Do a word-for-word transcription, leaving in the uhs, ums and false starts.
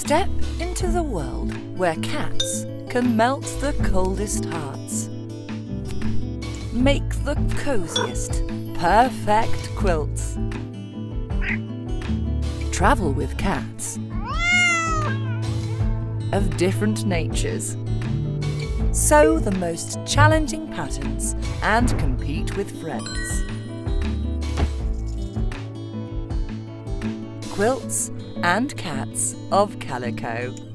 Step into the world where cats can melt the coldest hearts. Make the coziest, perfect quilts. Travel with cats of different natures. Sew the most challenging patterns and compete with friends. Quilts and Cats of Calico.